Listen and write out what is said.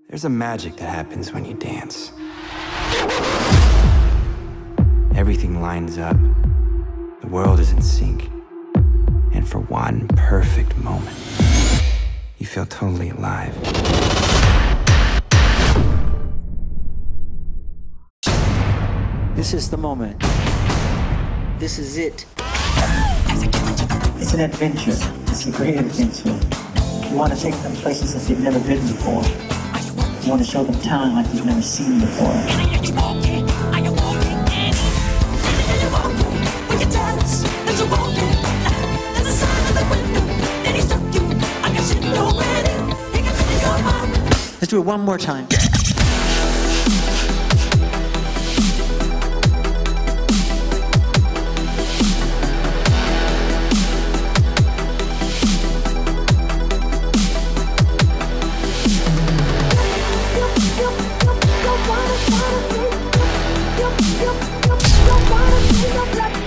There's a magic that happens when you dance. Everything lines up. The world is in sync. And for one perfect moment, you feel totally alive. This is the moment. This is it. It's an adventure. It's a great adventure. You want to take them places that they've never been before. You want to show them town like you've never seen before. Let's do it one more time. Don't wanna